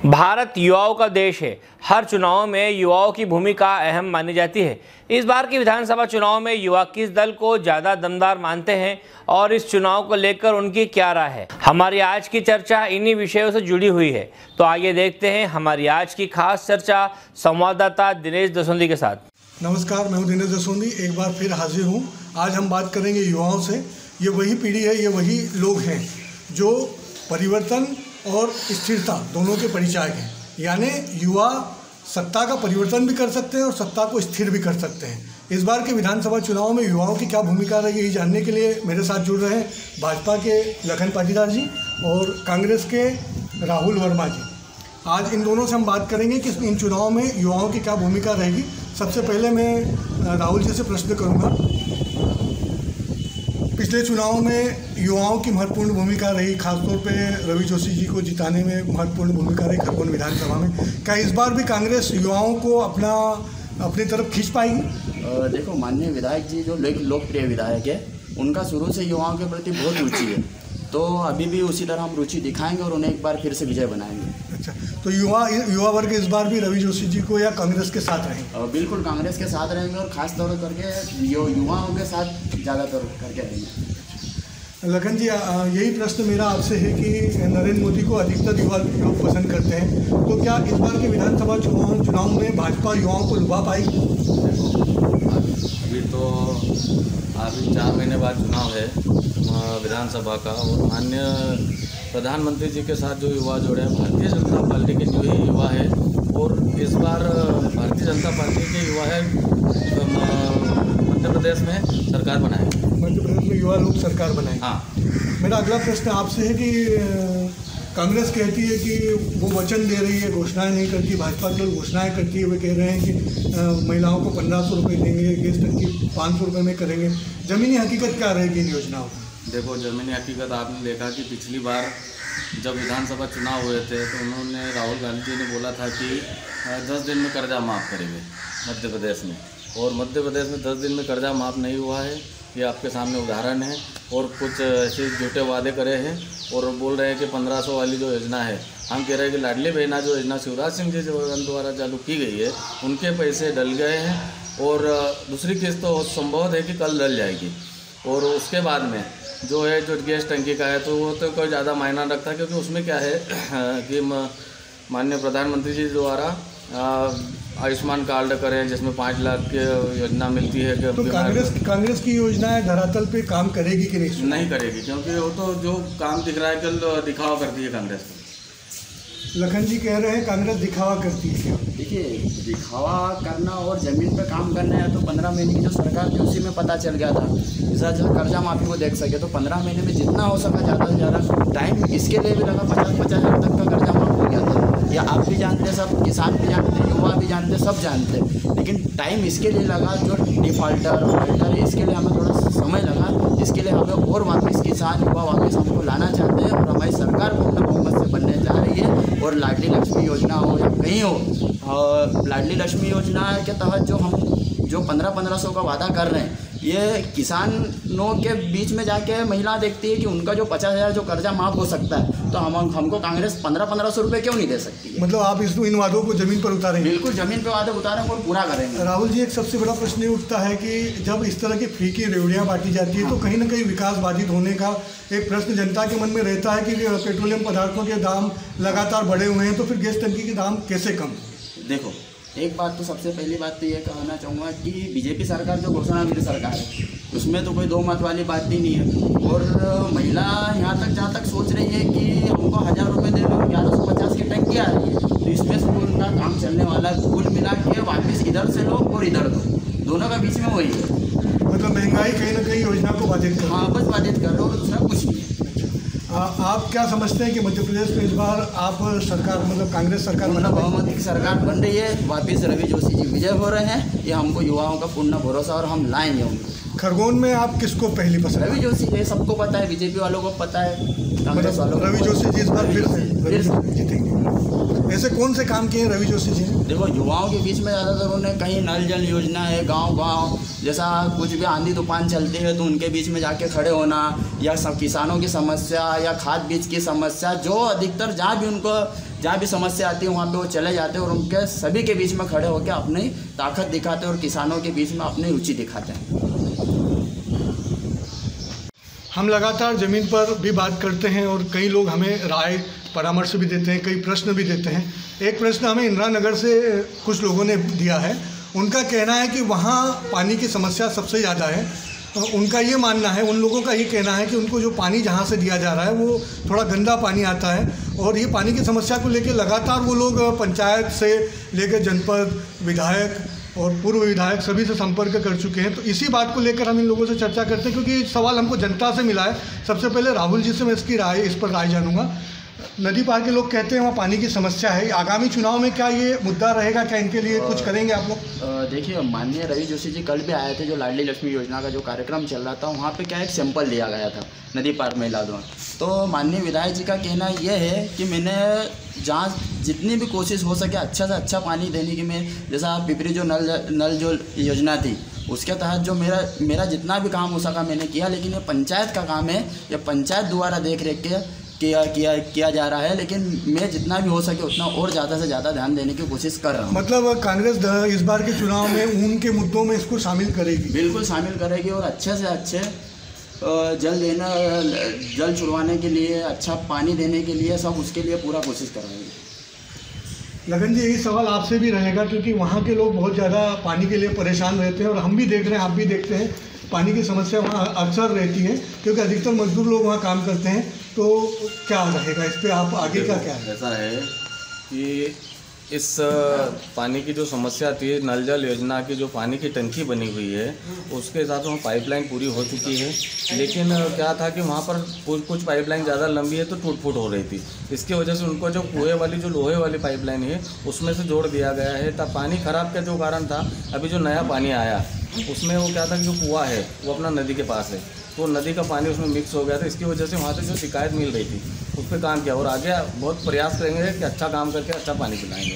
भारत युवाओं का देश है। हर चुनाव में युवाओं की भूमिका अहम मानी जाती है। इस बार के विधानसभा चुनाव में युवा किस दल को ज़्यादा दमदार मानते हैं और इस चुनाव को लेकर उनकी क्या राय है, हमारी आज की चर्चा इन्हीं विषयों से जुड़ी हुई है। तो आइए देखते हैं हमारी आज की खास चर्चा संवाददाता दिनेश दसोंदी के साथ। नमस्कार, मैं हूं दिनेश दसोंदी, एक बार फिर हाजिर हूं। आज हम बात करेंगे युवाओं से। ये वही पीढ़ी है, ये वही लोग हैं जो परिवर्तन और स्थिरता दोनों के परिचायक हैं। यानी युवा सत्ता का परिवर्तन भी कर सकते हैं और सत्ता को स्थिर भी कर सकते हैं। इस बार के विधानसभा चुनाव में युवाओं की क्या भूमिका रहेगी, यही जानने के लिए मेरे साथ जुड़ रहे हैं भाजपा के लखन पाटीदार जी और कांग्रेस के राहुल वर्मा जी। आज इन दोनों से हम बात करेंगे कि इन चुनाव में युवाओं की क्या भूमिका रहेगी। सबसे पहले मैं राहुल जी से प्रश्न करूंगा। पिछले चुनाव में युवाओं की महत्वपूर्ण भूमिका रही, खासतौर पे रवि जोशी जी को जिताने में महत्वपूर्ण भूमिका रही खरगोन विधानसभा में। क्या इस बार भी कांग्रेस युवाओं को अपनी तरफ खींच पाएगी? देखो, माननीय विधायक जी जो लोकप्रिय विधायक है, उनका शुरू से युवाओं के प्रति बहुत रुचि है, तो अभी भी उसी तरह हम रुचि दिखाएंगे और उन्हें एक बार फिर से विजय बनाएंगे। अच्छा, तो युवा वर्ग इस बार भी रवि जोशी जी को या कांग्रेस के साथ रहेंगे? बिल्कुल कांग्रेस के साथ रहेंगे और ख़ास तौर करके युवाओं के साथ ज़्यादातर करके रहेंगे। लखन जी, यही प्रश्न मेरा आपसे है कि नरेंद्र मोदी को अधिकतर युवा लोग पसंद करते हैं, तो क्या इस बार के विधानसभा चुनाव में भाजपा युवाओं को लुभा पाएगी? अभी तो 4 महीने बाद चुनाव है विधानसभा का, और माननीय प्रधानमंत्री जी के साथ जो युवा जुड़े हैं, भारतीय जनता पार्टी के जो ही युवा है, और इस बार भारतीय जनता पार्टी के युवा है मध्य प्रदेश में सरकार बनाए। मध्य प्रदेश में युवा लोग सरकार बनाए। हाँ, मेरा अगला प्रश्न आपसे है कि कांग्रेस कहती है कि वो वचन दे रही है, घोषणाएं नहीं करती। भाजपा के लोग घोषणाएं करती है, वे कह रहे हैं कि महिलाओं को 1500 रुपये देंगे, गैस टंकी 500 रुपये में करेंगे। ज़मीनी हकीकत क्या रहेगी इन योजनाओं की? देखो, ज़मीनी हकीकत आपने देखा कि पिछली बार जब विधानसभा चुनाव हुए थे तो उन्होंने, राहुल गांधी जी ने बोला था कि 10 दिन में कर्जा माफ़ करेंगे मध्य प्रदेश में, और मध्य प्रदेश में 10 दिन में कर्जा माफ़ नहीं हुआ है। ये आपके सामने उदाहरण है। और कुछ ऐसे झूठे वादे करे हैं और बोल रहे हैं कि 1500 वाली जो योजना है, हम कह रहे हैं कि लाडली बहना जो योजना शिवराज सिंह जी द्वारा चालू की गई है, उनके पैसे डल गए हैं, और दूसरी किस्त तो संभव है कि कल डल जाएगी। और उसके बाद में जो है, जो गैस टंकी का है, तो वो तो कोई ज़्यादा मायना रखता, क्योंकि उसमें क्या है कि माननीय प्रधानमंत्री जी द्वारा आयुष्मान कार्ड करें, जिसमें 5 लाख की योजना मिलती है। तो कांग्रेस की योजनाएं धरातल पे काम करेगी कि नहीं? नहीं करेगी, क्योंकि वो तो जो काम दिख रहा है कल दिखावा करती है कांग्रेस। लखन जी कह रहे हैं कांग्रेस दिखावा करती है। देखिए, दिखावा करना और ज़मीन पे काम करना है तो 15 महीने की जो सरकार थी उसी में पता चल गया था। जब कर्जा माफ़ी को देख सके तो 15 महीने में जितना हो सका ज़्यादा से ज़्यादा टाइम इसके लिए भी लगा। 50-50 हज़ार तक का कर्जा माफ़ हो गया था। ये आप भी जानते हैं, सब किसान भी जानते हैं, युवा भी जानते हैं, सब जानते हैं। लेकिन टाइम इसके लिए लगा, जो डिफॉल्टर इसके लिए हमें थोड़ा समय लगा, जिसके लिए हमें और वापस किसान युवा वापस हमको लाना चाहते हैं, और हमारी सरकार पूर्ण बहुमत से बनने जा रही है। और लाडली लक्ष्मी योजना हो या कहीं हो, लाडली लक्ष्मी योजना के तहत जो 1500 का वादा कर रहे हैं, ये किसानों के बीच में जाके महिला देखती है कि उनका जो 50,000 जो कर्जा माफ़ हो सकता है, तो हमको कांग्रेस 1500 रुपये क्यों नहीं दे सकती है? मतलब आप इन वादों को ज़मीन पर उतारेंगे? बिल्कुल ज़मीन पर वादे उतारेंगे और पूरा करेंगे। राहुल जी, एक सबसे बड़ा प्रश्न ये उठता है कि जब इस तरह की फ्री की रेवड़ियाँ बांटी जाती है, तो कहीं ना कहीं विकास बाधित होने का एक प्रश्न जनता के मन में रहता है कि पेट्रोलियम पदार्थों के दाम लगातार बढ़े हुए हैं, तो फिर गैस टंकी के दाम कैसे कम? देखो, एक बात तो सबसे पहली बात तो ये कहना चाहूँगा कि बीजेपी सरकार जो घोषणावीर सरकार है, उसमें तो कोई दो मत वाली बात ही नहीं है। और महिला जहाँ तक सोच रही है कि हमको 1000 रुपये दे दो, 1150 की टंकी आ रही है, तो इसमें से उनका काम चलने वाला कुल मिला के वापस इधर से लो और इधर दो, दोनों का बीच में वही है। मतलब महंगाई कहीं ना कहीं योजना को बाधित कर, हाँ, बस बाधित कर रहे हो, दूसरा कुछ नहीं है। आप क्या समझते हैं कि मध्य प्रदेश में इस बार आप सरकार, मतलब कांग्रेस सरकार बहुमत की सरकार बन रही है, वापस रवि जोशी जी विजय हो रहे हैं, ये हमको युवाओं का पूर्ण भरोसा, और हम लाएंगे उनको। खरगोन में आप किसको पहली पसंद? रवि जोशी, ये सबको पता है, बीजेपी वालों को पता है, कांग्रेस वालों को। रवि जोशी जी इस बार फिर जीतेंगे, ऐसा ऐसे कौन से काम किए हैं रवि जोशी जी ने? देखो, युवाओं के बीच में ज़्यादातर उन्हें कहीं नल जल योजना है, गांव जैसा कुछ भी आंधी तूफान चलती है तो उनके बीच में जाके खड़े होना, या सब किसानों की समस्या या खाद बीज की समस्या, जो अधिकतर जहाँ भी समस्या आती है वहाँ पे वो चले जाते हैं और उनके सभी के बीच में खड़े होकर अपनी ताकत दिखाते हैं और किसानों के बीच में अपनी रुचि दिखाते हैं। हम लगातार ज़मीन पर भी बात करते हैं और कई लोग हमें राय परामर्श भी देते हैं, कई प्रश्न भी देते हैं। एक प्रश्न हमें इंदिरा नगर से कुछ लोगों ने दिया है। उनका कहना है कि वहाँ पानी की समस्या सबसे ज़्यादा है। उनका ये मानना है, उन लोगों का ये कहना है कि उनको जो पानी जहाँ से दिया जा रहा है वो थोड़ा गंदा पानी आता है और ये पानी की समस्या को लेकर लगातार वो लोग पंचायत से लेकर जनपद, विधायक और पूर्व विधायक सभी से संपर्क कर चुके हैं। तो इसी बात को लेकर हम इन लोगों से चर्चा करते हैं, क्योंकि सवाल हमको जनता से मिला है। सबसे पहले राहुल जी से मैं इस पर राय जानूंगा। नदी पार के लोग कहते हैं वहाँ पानी की समस्या है, आगामी चुनाव में क्या ये मुद्दा रहेगा, क्या इनके लिए कुछ करेंगे आप लोग? देखिए, माननीय रवि जोशी जी कल भी आए थे, जो लाडली लक्ष्मी योजना का जो कार्यक्रम चल रहा था वहाँ पे क्या एक सैंपल दिया गया था नदी पार महिला द्वारा। तो माननीय विधायक जी का कहना ये है कि मैंने जहाँ जितनी भी कोशिश हो सके अच्छा से अच्छा पानी देने की, मैं जैसा पिपरी जो नल जो योजना थी उसके तहत जो मेरा जितना भी काम हो सका मैंने किया, लेकिन ये पंचायत का काम है, ये पंचायत द्वारा देख रेख के किया जा रहा है। लेकिन मैं जितना भी हो सके उतना और ज़्यादा से ज़्यादा ध्यान देने की कोशिश कर रहा हूँ। मतलब कांग्रेस इस बार के चुनाव में उनके मुद्दों में इसको शामिल करेगी? बिल्कुल शामिल करेगी और अच्छे से अच्छे जल छुड़वाने के लिए, अच्छा पानी देने के लिए, सब उसके लिए पूरा कोशिश कराएगी। लगन जी, यही सवाल आपसे भी रहेगा, क्योंकि वहाँ के लोग बहुत ज़्यादा पानी के लिए परेशान रहते हैं और हम भी देख रहे हैं, आप भी देखते हैं, पानी की समस्या वहाँ अक्सर रहती है, क्योंकि अधिकतर मजदूर लोग वहाँ काम करते हैं। तो क्या रहेगा इस पर, आप आगे का क्या है? ऐसा है कि इस पानी की जो समस्या थी, नल जल योजना की जो पानी की टंकी बनी हुई है उसके हिसाब से वहाँ पाइपलाइन पूरी हो चुकी है, लेकिन क्या था कि वहाँ पर कुछ पाइपलाइन ज़्यादा लंबी है तो टूट फूट हो रही थी। इसकी वजह से उनको जो कुएँ वाली जो लोहे वाली पाइपलाइन है उसमें से जोड़ दिया गया है। तब पानी ख़राब का जो कारण था, अभी जो नया पानी आया उसमें वो क्या था कि जो कुआँ है वो अपना नदी के पास है, तो नदी का पानी उसमें मिक्स हो गया था। इसकी वजह से वहाँ से जो शिकायत मिल रही थी उस पर काम किया और आगे बहुत प्रयास करेंगे कि अच्छा काम करके अच्छा पानी पिलाएंगे।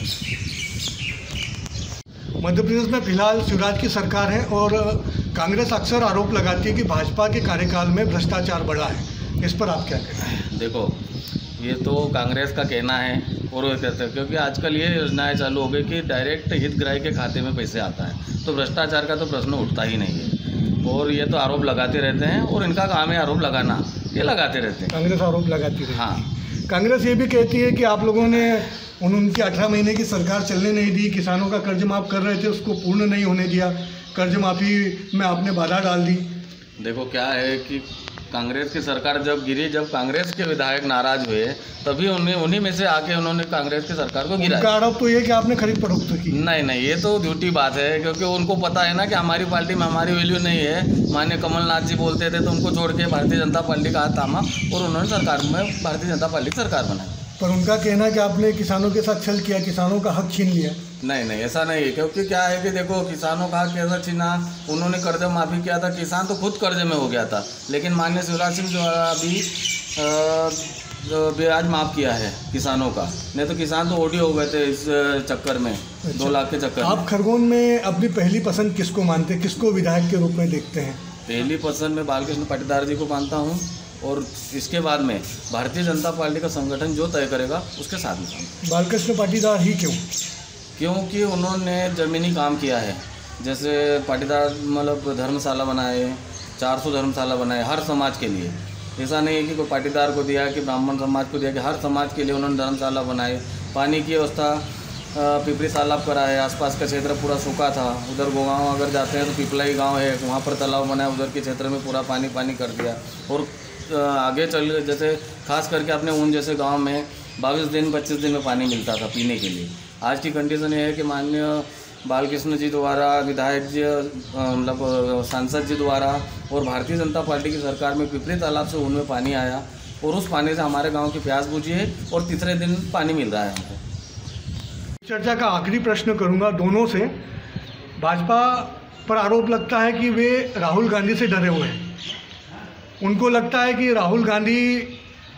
मध्य प्रदेश में फिलहाल शिवराज की सरकार है और कांग्रेस अक्सर आरोप लगाती है कि भाजपा के कार्यकाल में भ्रष्टाचार बढ़ा है। इस पर आप क्या कहना है? देखो, ये तो कांग्रेस का कहना है और वो कहते हैं, क्योंकि आजकल ये योजनाएं चालू हो गई कि डायरेक्ट हितग्राही के खाते में पैसे आता है, तो भ्रष्टाचार का तो प्रश्न उठता ही नहीं है। और ये तो आरोप लगाते रहते हैं और इनका काम है आरोप लगाना, ये लगाते रहते हैं। कांग्रेस आरोप लगाती है। हाँ, कांग्रेस ये भी कहती है कि आप लोगों ने उनकी 18 महीने की सरकार चलने नहीं दी, किसानों का कर्ज माफ़ कर रहे थे उसको पूर्ण नहीं होने दिया, कर्ज माफ़ी में आपने बाधा डाल दी। देखो क्या है कि कांग्रेस की सरकार जब गिरी, जब कांग्रेस के विधायक नाराज हुए तभी उन्हीं में से आके उन्होंने कांग्रेस की सरकार को गिराया। उनका आरोप तो ये कि आपने खरीद फरोख्त की। नहीं, ये तो झूठी बात है, क्योंकि उनको पता है ना कि हमारी पार्टी में हमारी वैल्यू नहीं है। माननीय कमलनाथ जी बोलते थे तो उनको छोड़ के भारतीय जनता पार्टी का हाथ थामा और उन्होंने सरकार में भारतीय जनता पार्टी की सरकार बनाई। पर उनका कहना है कि आपने किसानों के साथ छल किया, किसानों का हक छीन लिया। नहीं, ऐसा नहीं है, क्योंकि क्या है कि देखो, किसानों का कैसा छीना, उन्होंने कर्ज माफ़ी किया था, किसान तो खुद कर्ज में हो गया था, लेकिन माननीय शिवराज सिंह जो अभी ब्याज माफ़ किया है किसानों का, नहीं तो किसान तो ओडी हो गए थे इस चक्कर में। अच्छा। 2 लाख के चक्कर में। आप खरगोन में अपनी पहली पसंद किसको मानते हैं, किसको विधायक के रूप में देखते हैं? पहली पसंद में बालकृष्ण पाटीदार जी को मानता हूँ और इसके बाद में भारतीय जनता पार्टी का संगठन जो तय करेगा उसके साथ में। बालकृष्ण पाटीदार ही क्यों? क्योंकि उन्होंने ज़मीनी काम किया है। जैसे पाटीदार मतलब धर्मशाला बनाए, 400 धर्मशाला बनाए हर समाज के लिए। ऐसा नहीं है कि कोई पाटीदार को दिया कि ब्राह्मण समाज को दिया, कि हर समाज के लिए उन्होंने धर्मशाला बनाए। पानी की व्यवस्था पिपरी तालाब कराए, आसपास का क्षेत्र पूरा सूखा था। उधर गोगांव अगर जाते हैं तो पिपलाई गांव है, वहाँ पर तालाब बनाया, उधर के क्षेत्र में पूरा पानी कर दिया। और आगे चल जैसे खास करके अपने ऊन जैसे गांव में 22 दिन 25 दिन में पानी मिलता था पीने के लिए। आज की कंडीशन ये है कि माननीय बालकृष्ण जी द्वारा, विधायक जी मतलब सांसद जी द्वारा और भारतीय जनता पार्टी की सरकार में पिपरी तालाब से ऊन में पानी आया और उस पानी से हमारे गांव की प्यास बुझी है और तीसरे दिन पानी मिल रहा है हमको। चर्चा का आखिरी प्रश्न करूंगा दोनों से। भाजपा पर आरोप लगता है कि वे राहुल गांधी से डरे हुए हैं। उनको लगता है कि राहुल गांधी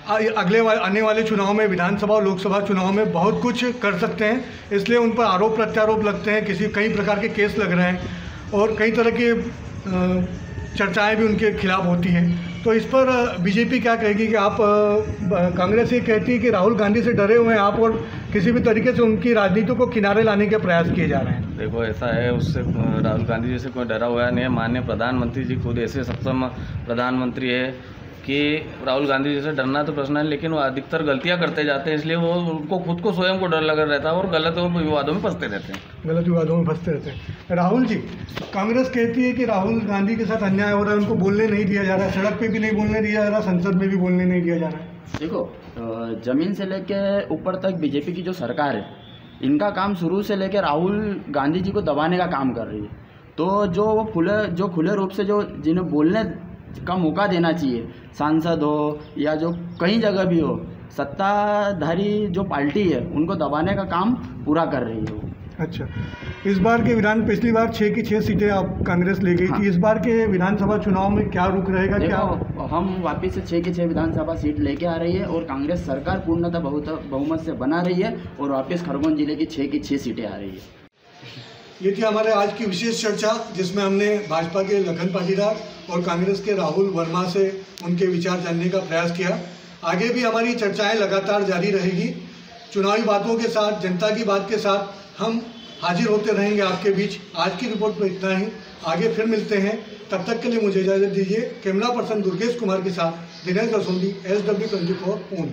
आने वाले चुनाव में, विधानसभा और लोकसभा चुनाव में बहुत कुछ कर सकते हैं। इसलिए उन पर आरोप प्रत्यारोप लगते हैं, कई प्रकार के केस लग रहे हैं और कई तरह की चर्चाएं भी उनके खिलाफ होती हैं। तो इस पर बीजेपी क्या कहेगी कि आप, कांग्रेस ये कहती है कि राहुल गांधी से डरे हुए हैं आप और किसी भी तरीके से उनकी राजनीति को किनारे लाने के प्रयास किए जा रहे हैं। देखो, ऐसा है, उससे राहुल गांधी जी से कोई डरा हुआ नहीं है। माननीय प्रधानमंत्री जी खुद ऐसे सक्षम प्रधानमंत्री है कि राहुल गांधी जी से डरना तो प्रश्न है, लेकिन वो अधिकतर गलतियां करते जाते हैं, इसलिए वो उनको खुद को स्वयं को डर लगा रहता है और गलत विवादों में फंसते रहते हैं। राहुल जी, कांग्रेस कहती है कि राहुल गांधी के साथ अन्याय हो रहा है, उनको बोलने नहीं दिया जा रहा है, सड़क पे भी नहीं बोलने दिया जा रहा, संसद में भी बोलने नहीं दिया जा रहा है। देखो, जमीन से लेके ऊपर तक बीजेपी की जो सरकार है, इनका काम शुरू से लेकर राहुल गांधी जी को दबाने का काम कर रही है। तो जो खुले रूप से जिन्हें बोलने का मौका देना चाहिए, सांसद हो या जो कहीं जगह भी हो, सत्ताधारी जो पार्टी है उनको दबाने का काम पूरा कर रही है वो। अच्छा, इस बार के पिछली बार 6 की 6 सीटें आप कांग्रेस ले गई थी। इस बार के विधानसभा चुनाव में क्या रुख रहेगा? क्या हम वापस से 6 की 6 विधानसभा सीट लेके आ रही है और कांग्रेस सरकार पूर्णतः बहुमत से बना रही है और वापस खरगोन जिले की 6 की 6 सीटें आ रही है। ये थी हमारे आज की विशेष चर्चा, जिसमें हमने भाजपा के लखन पाटीदार और कांग्रेस के राहुल वर्मा से उनके विचार जानने का प्रयास किया। आगे भी हमारी चर्चाएं लगातार जारी रहेगी। चुनावी बातों के साथ, जनता की बात के साथ हम हाजिर होते रहेंगे आपके बीच। आज की रिपोर्ट में इतना ही, आगे फिर मिलते हैं। तब तक के लिए मुझे इजाज़त दीजिए। कैमरा पर्सन दुर्गेश कुमार के साथ दिनेश रसोंडी, SW24 पूर्ण।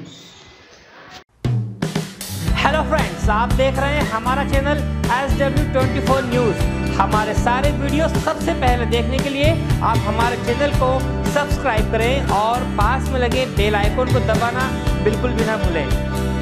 हेलो फ्रेंड्स, आप देख रहे हैं हमारा चैनल SW24 न्यूज़। हमारे सारे वीडियो सबसे पहले देखने के लिए आप हमारे चैनल को सब्सक्राइब करें और पास में लगे बेल आइकन को दबाना बिल्कुल भी ना भूलें।